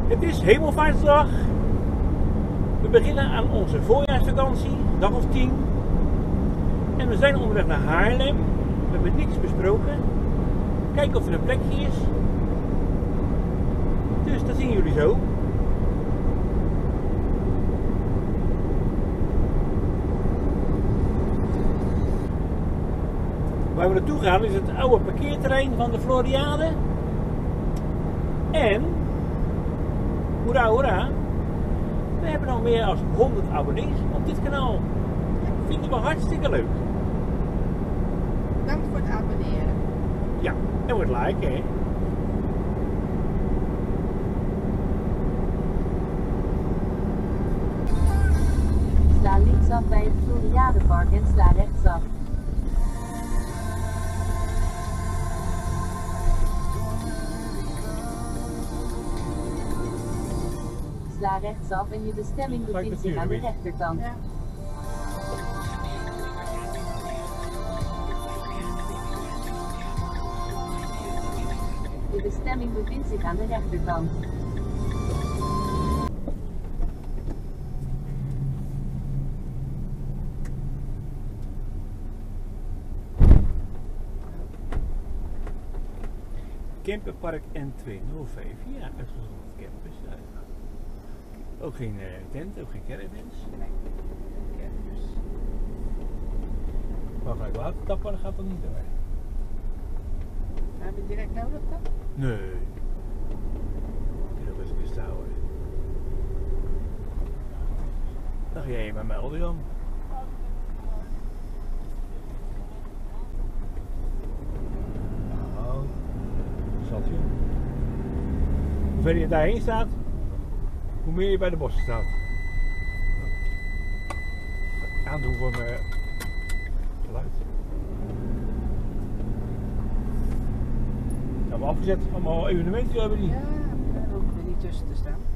Het is Hemelvaartsdag. We beginnen aan onze voorjaarsvakantie, dag of 10. En we zijn onderweg naar Haarlem. We hebben niks besproken. Kijken of er een plekje is. Dus dat zien jullie zo. Waar we naartoe gaan is het oude parkeerterrein van de Floriade. En, hoera hoera, we hebben al meer dan 100 abonnees op dit kanaal. Dat vinden we hartstikke leuk. Bedankt voor het abonneren. Ja, en voor het liken, hè. Sla linksaf bij het Floriadepark en sla rechtsaf. Sla rechtsaf en je bestemming bevindt zich aan de rechterkant. Ja. Je bestemming bevindt zich aan de rechterkant. Camperpark N205, ja, uitgezonderd campus. Ja. Ook geen tent, ook geen caravans. Campus. Maar gelijk water tappen, dat gaat dan niet door. Hebben we direct nodig dan? Nee. Ik heb best een keer staan hoor. Dan ga jij maar melden dan. Nou, zat je. Hoe verder je daarheen staat, hoe meer je bij de bossen staat. Aandoen voor mijn geluid. Hebben we afgezet, allemaal evenementen hebben die. Ja, daar hoeven we niet tussen te staan.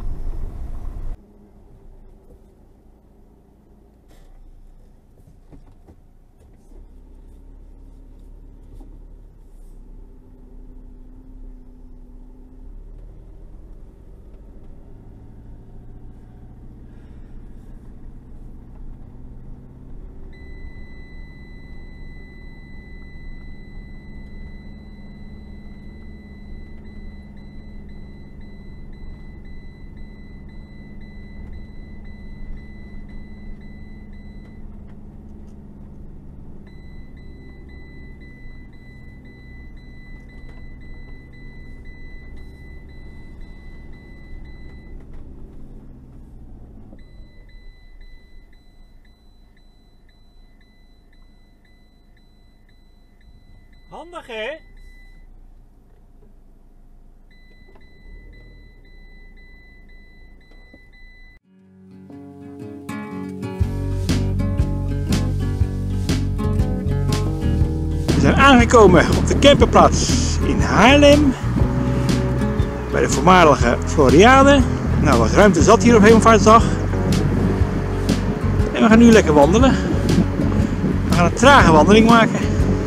Handig hè? We zijn aangekomen op de camperplaats in Haarlem. Bij de voormalige Floriade. Nou, wat ruimte zat hier op Hemelvaartsdag. En we gaan nu lekker wandelen. We gaan een trage wandeling maken.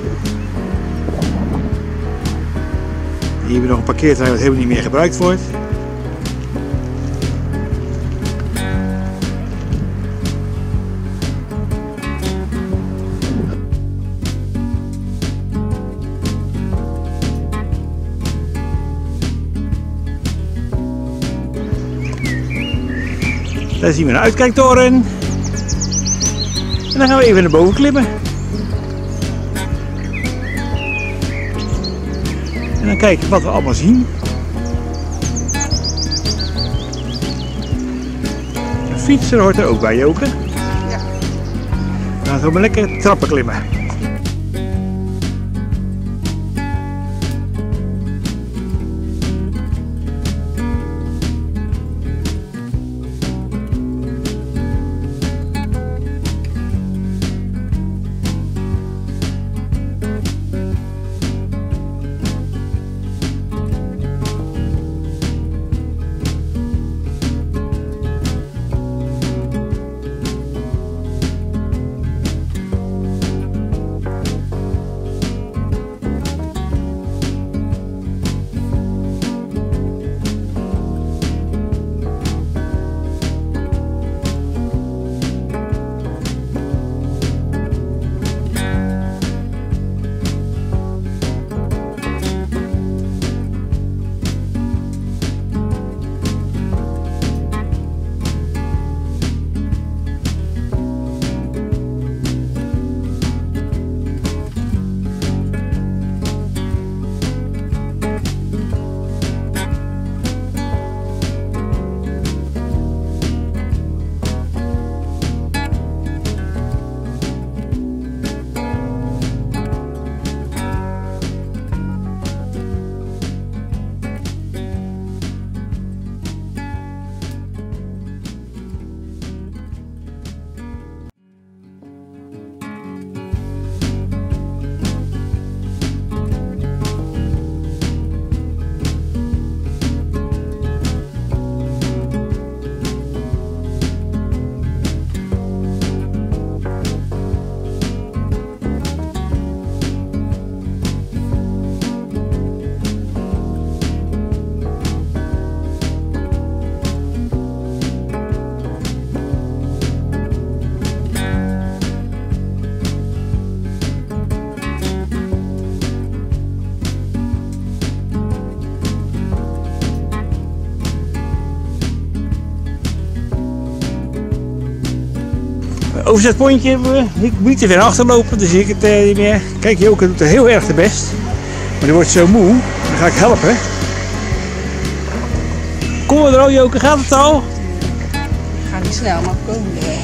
Hier hebben we nog een parkeerterrein wat helemaal niet meer gebruikt wordt. Daar zien we een uitkijktoren. En dan gaan we even naar boven klimmen. En dan kijken wat we allemaal zien. Een fietser hoort er ook bij, Joke. Ja. Dan gaan we maar lekker trappen klimmen. Overzetpontje hebben we. Ik moet niet te ver achterlopen, dus ik het niet meer. Kijk, Joke doet er heel erg de best. Maar die wordt zo moe. Dan ga ik helpen. Kom er al, Joke, gaat het al? Ga niet snel, maar we komen er wel.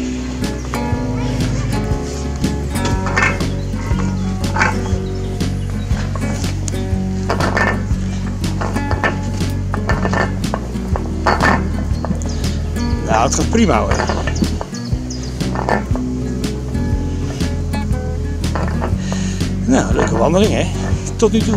Nou, het gaat prima hoor. Nou, leuke wandeling hè, tot nu toe.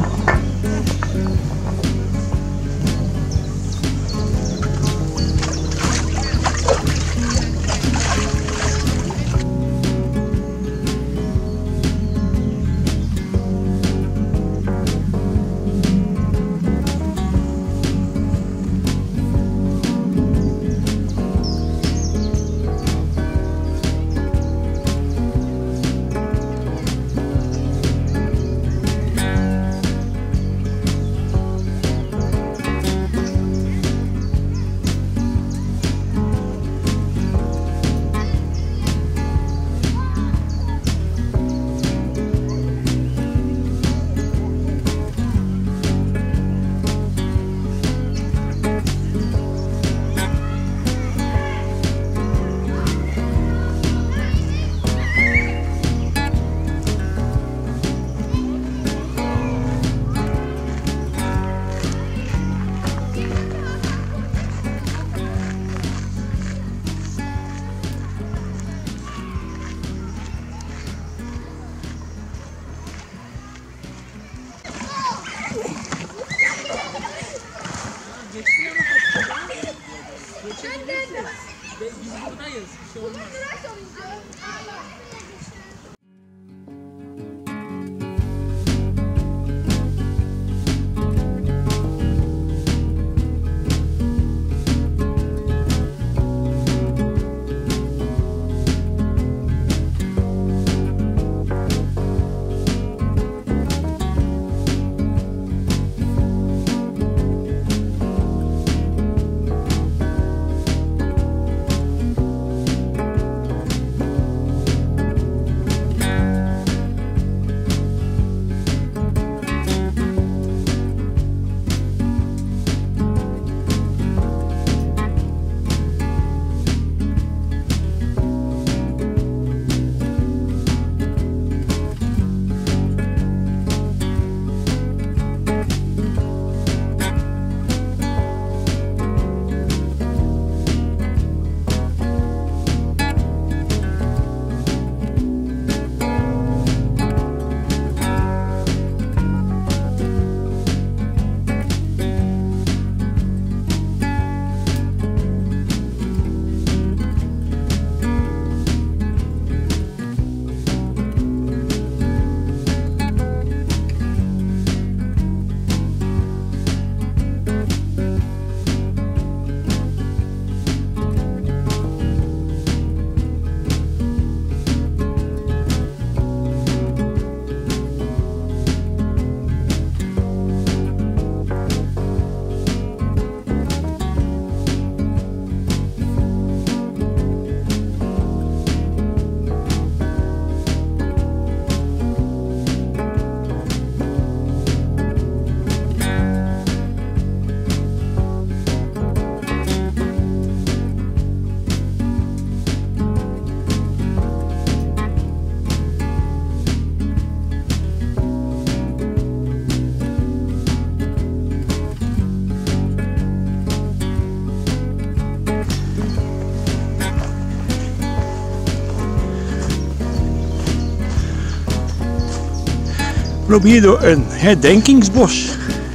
We lopen hier door een herdenkingsbos.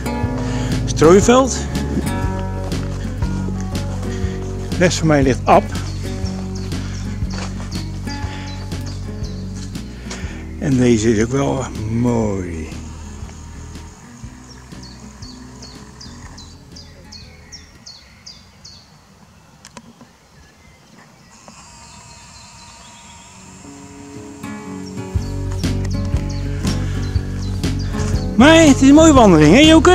Strooiveld. Rechts van mij ligt Ab. En deze is ook wel mooi. Maar het is een mooie wandeling, hè Joke?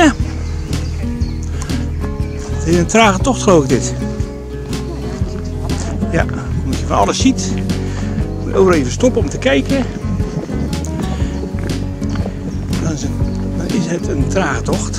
Het is een trage tocht geloof ik dit. Ja, omdat je van alles ziet. Ook even stoppen om te kijken. Dan is het een trage tocht.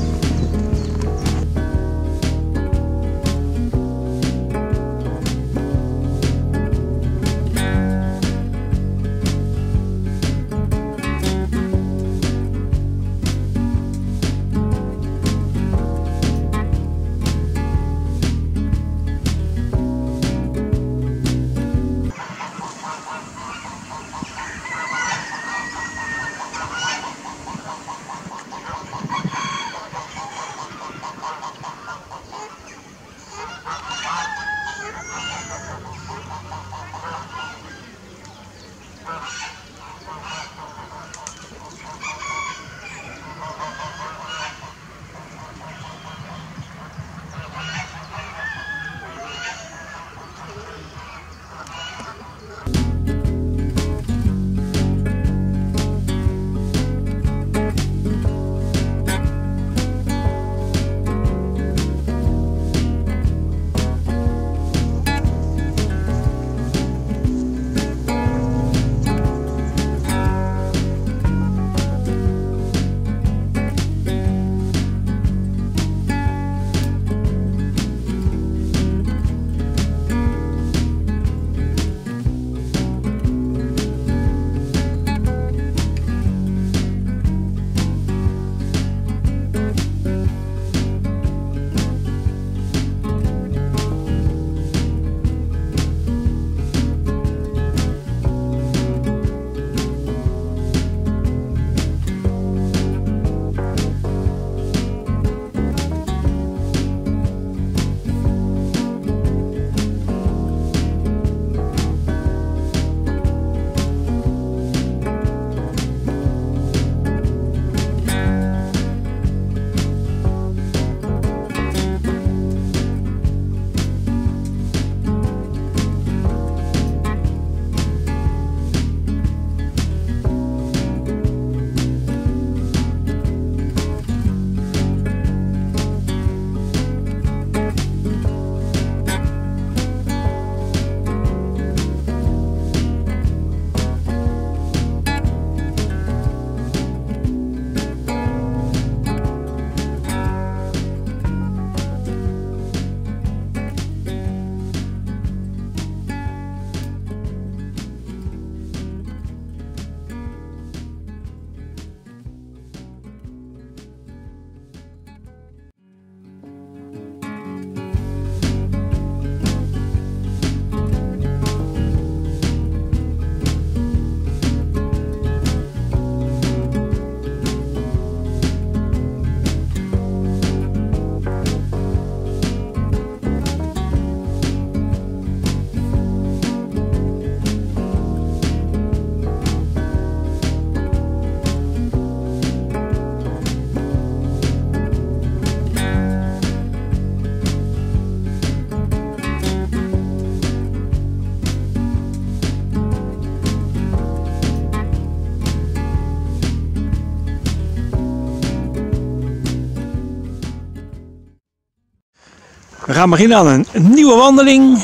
We gaan beginnen aan een nieuwe wandeling.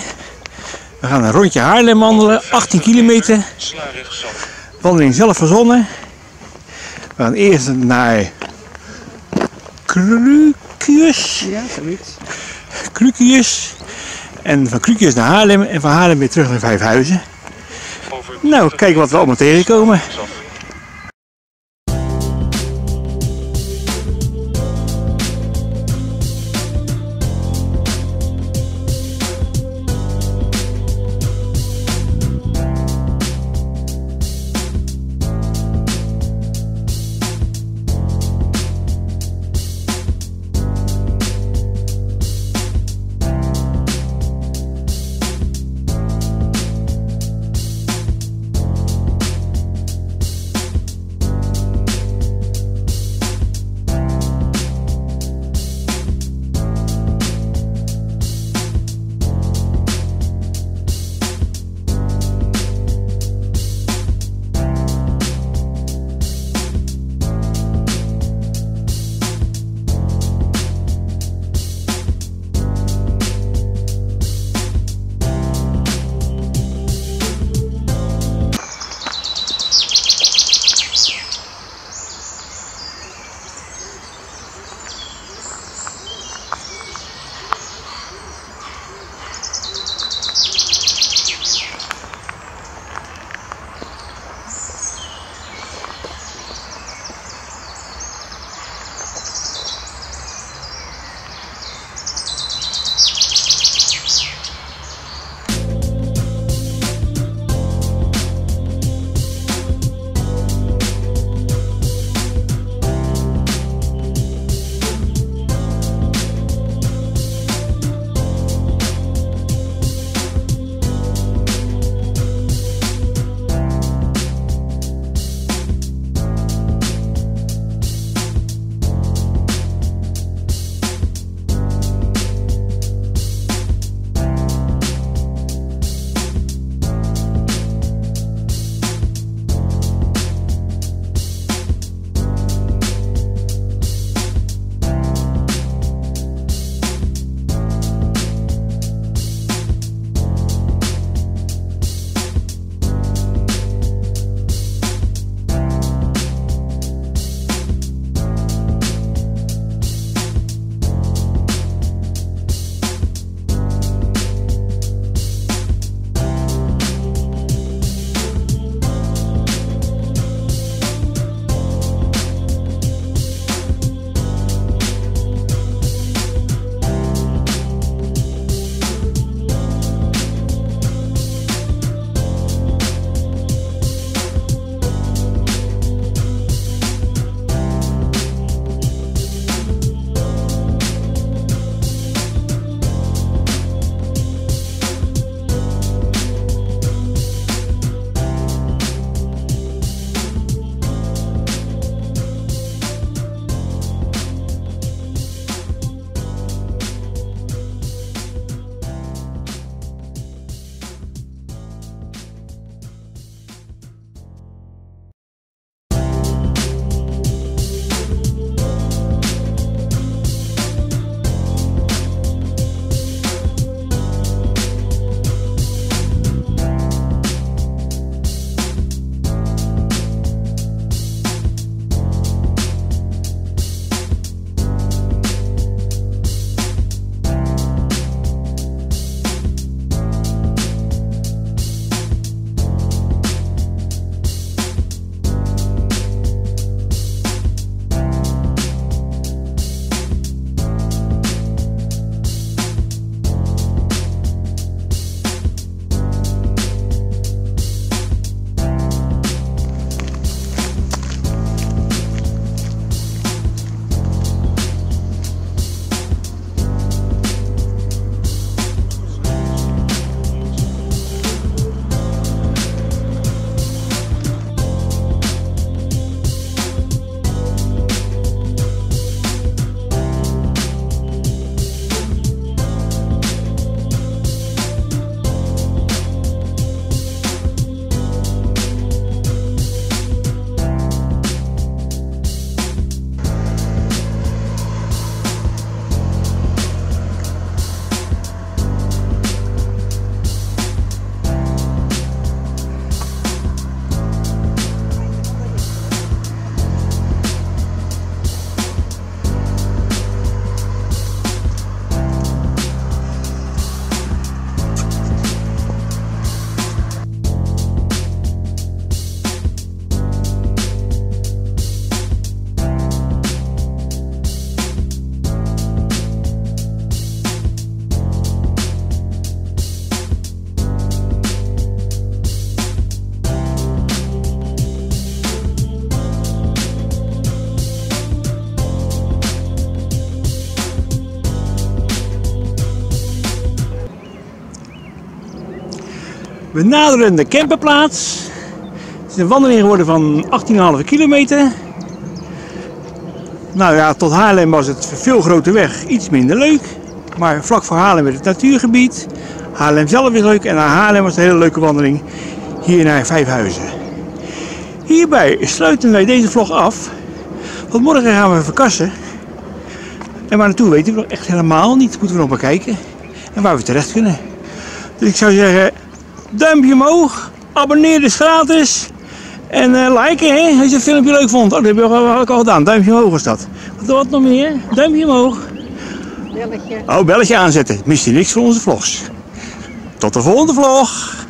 We gaan een rondje Haarlem wandelen, 18 kilometer. Wandeling zelf verzonnen. We gaan eerst naar Krukius. Ja, zoiets. Krukius. En van Krukius naar Haarlem en van Haarlem weer terug naar Vijfhuizen. Nou, kijken wat we allemaal tegenkomen. We naderen de camperplaats. Het is een wandeling geworden van 18,5 kilometer. Nou ja, tot Haarlem was het veel groter weg, iets minder leuk. Maar vlak voor Haarlem werd het natuurgebied. Haarlem zelf is leuk en naar Haarlem was het een hele leuke wandeling hier naar Vijfhuizen. Hierbij sluiten wij deze vlog af. Want morgen gaan we verkassen. En waar naartoe weten we nog echt helemaal niet. Moeten we nog maar kijken. En waar we terecht kunnen. Dus ik zou zeggen, duimpje omhoog. Abonneer dus gratis. En liken hè, als je het filmpje leuk vond. Oh, dat heb je al gedaan. Duimpje omhoog was dat. Wat nog meer? Duimpje omhoog. Belletje. Oh, belletje aanzetten. Mis je niks van onze vlogs. Tot de volgende vlog.